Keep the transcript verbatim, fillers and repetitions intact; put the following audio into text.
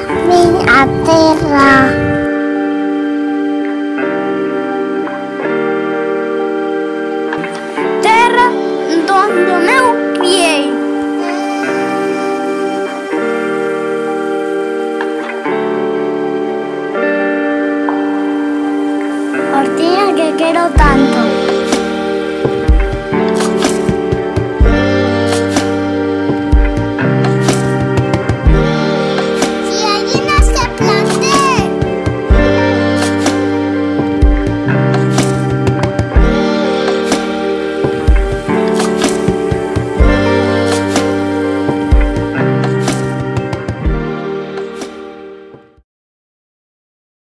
Vine a terra. Terra onde eu criei. Hortiña que quero tanto.